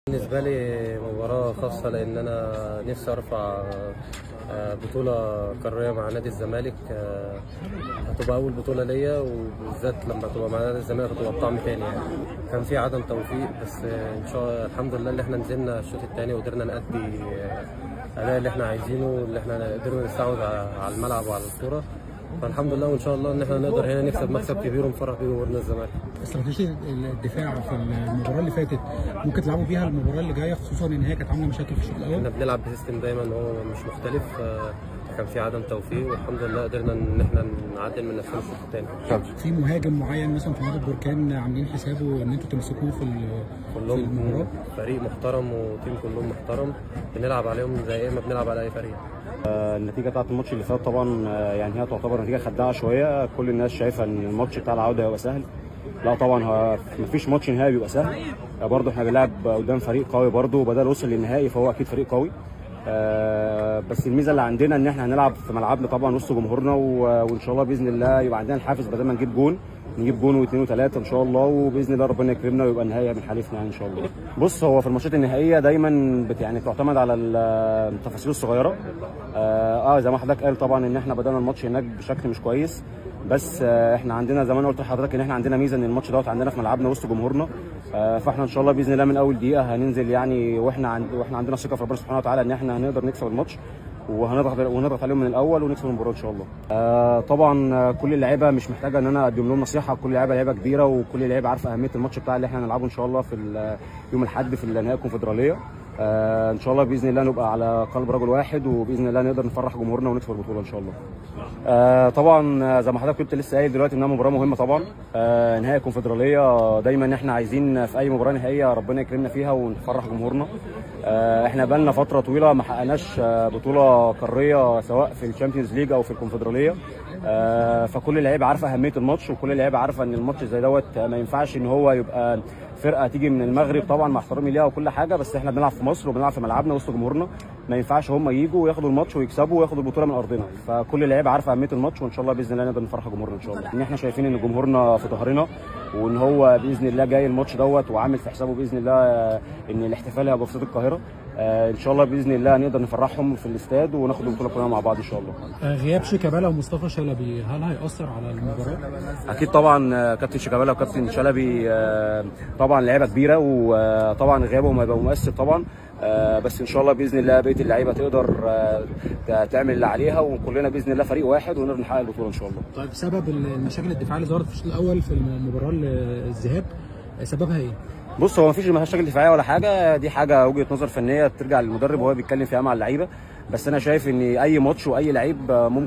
بالنسبة لي مباراة خاصة لأن أنا نفسي أرفع بطولة قارية مع نادي الزمالك. هتبقى أول بطولة ليا، وبالذات لما تبقى مع نادي الزمالك هتبقى بطعم تاني يعني. كان في عدم توفيق، بس إن شاء الله الحمد لله اللي إحنا نزلنا الشوط التاني وقدرنا نأدي الأداء اللي إحنا عايزينه، اللي إحنا قدرنا نستحوذ على الملعب وعلى الكورة. فالحمد لله، وان شاء الله ان احنا نقدر هنا نكسب مكسب كبير ونفرح بيه جمهورنا الزمالك. استراتيجيه الدفاع في المباراه اللي فاتت ممكن تلعبوا بيها المباراه اللي جايه، خصوصا ان هي كانت عامله مشاكل في الشوط الاول. احنا بنلعب بسيستم دايما هو مش مختلف. كان في عدم توفيق والحمد لله قدرنا ان احنا نعدل من نفسنا الشوط الثاني. في مهاجم معين مثلا في نادي البركان عاملين حسابه ان انتوا تمسكوه في المباراه؟ فريق محترم وتيم كلهم محترم، بنلعب عليهم زي ما بنلعب على اي فريق. النتيجه بتاعت الماتش اللي فات طبعا يعني هي تعتبر نتيجه خداعه شويه. كل الناس شايفه ان الماتش بتاع العوده هيبقى سهل. لا طبعا مفيش ماتش نهائي بيبقى سهل. برضه احنا بنلعب قدام فريق قوي برضه، وبدل وصل للنهائي فهو اكيد فريق قوي. بس الميزه اللي عندنا ان احنا هنلعب في ملعبنا طبعا وسط جمهورنا، وان شاء الله باذن الله يبقى عندنا الحافز بدل ما نجيب جون واثنين وثلاثه ان شاء الله، وباذن الله ربنا يكرمنا ويبقى النهائي من حليفنا يعني ان شاء الله. بص، هو في الماتشات النهائيه دايما يعني بتعتمد على التفاصيل الصغيره. زي ما حضرتك قال طبعا ان احنا بدانا الماتش هناك بشكل مش كويس، بس احنا عندنا زي ما انا قلت لحضرتك ان احنا عندنا ميزه ان الماتش دوت عندنا في ملعبنا وسط جمهورنا. فاحنا ان شاء الله باذن الله من اول دقيقه هننزل يعني، واحنا عندنا ثقه في ربنا سبحانه وتعالى ان احنا هنقدر نكسب الماتش، وهنضغط عليهم من الاول ونكسب المباراه ان شاء الله. طبعا كل اللعيبه مش محتاجه ان انا اقدم لهم نصيحه، كل اللعيبه لعيبه كبيره، وكل اللعيبه عارفه اهميه الماتش بتاع اللي احنا هنلعبه ان شاء الله في يوم الاحد في النهائي الكونفدراليه. ان شاء الله باذن الله نبقى على قلب رجل واحد، وباذن الله نقدر نفرح جمهورنا ونكسب البطوله ان شاء الله. طبعا زي ما حضرتك كنت لسه قايل دلوقتي انها مباراه مهمه طبعا. نهائي الكونفدراليه دايما احنا عايزين في اي مباراه نهائيه ربنا يكرمنا فيها ونفرح جمهورنا. احنا بقالنا فتره طويله ما حققناش بطوله قاريه سواء في الشامبيونز ليج او في الكونفدراليه. فكل اللعيبه عارفه اهميه الماتش، وكل اللعيبه عارفه ان الماتش زي دوت ما ينفعش ان هو يبقى فرقه تيجي من المغرب طبعا مع احترامي ليها وكل حاجه، بس احنا بنلعب في مصر وبنلعب في ملعبنا وسط جمهورنا. ما ينفعش هم يجوا وياخدوا الماتش ويكسبوا وياخدوا البطوله من ارضنا. فكل اللعيبه عارفه اهميه الماتش، وان شاء الله باذن الله نقدر نفرح جمهورنا ان شاء الله. ان احنا شايفين ان جمهورنا في ظهرنا، وان هو باذن الله جاي الماتش دوت وعامل في حسابه باذن الله ان الاحتفال هيبقى في استاد القاهره. ان شاء الله باذن الله نقدر نفرحهم في الاستاد وناخد البطوله كلنا مع بعض ان شاء الله. غياب شيكابالا ومصطفى شلبي هل هيأثر على المباراه؟ اكيد طبعا. كابتن شيكابالا وكابتن شلبي طبعا لعيبه كبيره، وطبعا غيابهم هيبقى مؤثر طبعا. بس ان شاء الله باذن الله بقيه اللعيبه تقدر تعمل اللي عليها، وكلنا باذن الله فريق واحد ونقدر نحقق البطوله ان شاء الله. طيب، سبب المشاكل الدفاعيه اللي ظهرت في الشوط الاول في المباراه الذهاب سببها ايه؟ بص، هو مفيش مشاكل دفاعيه ولا حاجه، دي حاجه وجهه نظر فنيه ترجع للمدرب وهو بيتكلم فيها مع اللعيبه. بس انا شايف ان اي ماتش واي لعيب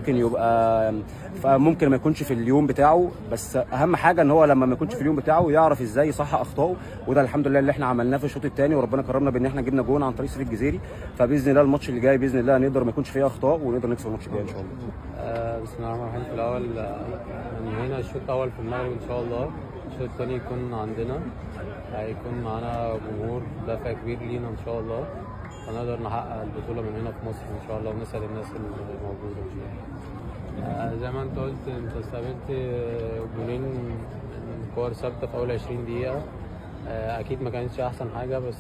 ممكن ما يكونش في اليوم بتاعه، بس اهم حاجه ان هو لما ما يكونش في اليوم بتاعه يعرف ازاي يصحح اخطائه، وده الحمد لله اللي احنا عملناه في الشوط الثاني، وربنا كرمنا بان احنا جبنا جون عن طريق سيف الجزيري. فباذن الله الماتش اللي جاي باذن الله نقدر ما يكونش فيه اخطاء ونقدر نكسب الماتش الجاي ان شاء الله. بسم الله الرحمن الرحيم. في الاول انهينا الشوط الاول في المغرب ان شاء الله، الشوط الثاني يكون عندنا، هيكون معانا جمهور دافع كبير لينا ان شاء الله، هنقدر نحقق البطوله من هنا في مصر ان شاء الله ونسعد الناس الموجوده ان شاء الله. زي ما انت قلت، انت استقبلت جولين من كور ثابته في اول 20 دقيقه. اكيد ما كانتش احسن حاجه، بس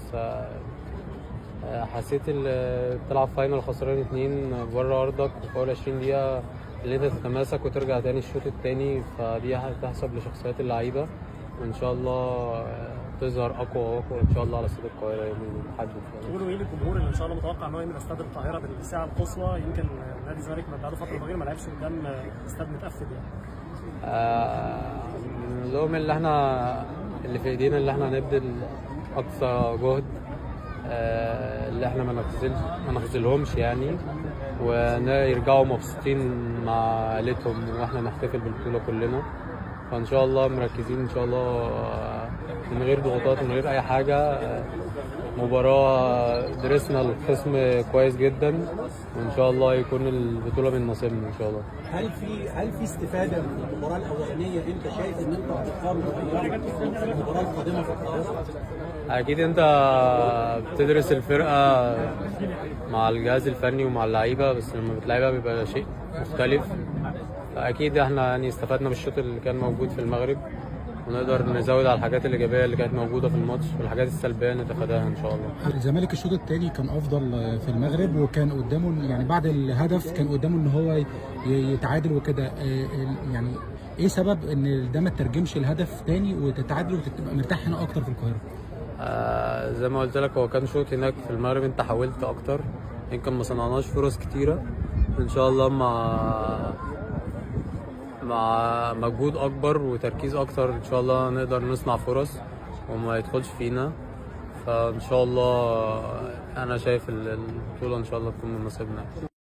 حسيت بتلعب فاينل خسران 2 بره ارضك في اول 20 دقيقه، اللي انت تتماسك وترجع تاني الشوط الثاني، فدي هتحسب لشخصيات اللعيبه، وان شاء الله تظهر اقوى واقوى ان شاء الله على استاد القاهره يوم الاحد. تقولوا ايه للجمهور اللي ان شاء الله متوقع ان هو يملى استاد القاهره بالساعه القصوى؟ يمكن نادي الزمالك بقاله فتره طويله ما لعبش قدام استاد متقفل يعني. نقول لهم اللي في ايدينا اللي احنا هنبذل اقصى جهد، اللي احنا ما نخذلهمش يعني، ويرجعوا مبسوطين مع عائلتهم واحنا نحتفل بالبطوله كلنا. فان شاء الله مركزين ان شاء الله من غير ضغوطات من غير اي حاجه. مباراه درسنا الخصم كويس جدا، وان شاء الله يكون البطوله من نصيبنا ان شاء الله. هل في استفاده من المباراه الاولانيه؟ انت شايف ان انت هتختار في المباراه القادمه في القاهره؟ اكيد انت بتدرس الفرقه مع الجهاز الفني ومع اللعيبه، بس لما بتلعبها بيبقى شيء مختلف. فاكيد احنا يعني استفدنا بالشوط اللي كان موجود في المغرب، ونقدر نزود على الحاجات الايجابيه اللي كانت موجوده في الماتش والحاجات السلبيه نتفاداها ان شاء الله. الزمالك الشوط الثاني كان افضل في المغرب، وكان قدامه يعني بعد الهدف كان قدامه ان هو يتعادل وكده. يعني ايه سبب ان ده ما ترجمش الهدف تاني وتتعادل وتبقى مرتاح هنا اكتر في القاهره؟ زي ما قلت لك، هو كان شوط هناك في المغرب انت حاولت اكتر، يمكن ما صنعناش فرص كتيره. ان شاء الله مع مجهود اكبر وتركيز اكتر ان شاء الله نقدر نصنع فرص وما يدخلش فينا. فان شاء الله انا شايف البطوله ان شاء الله تكون من نصيبنا.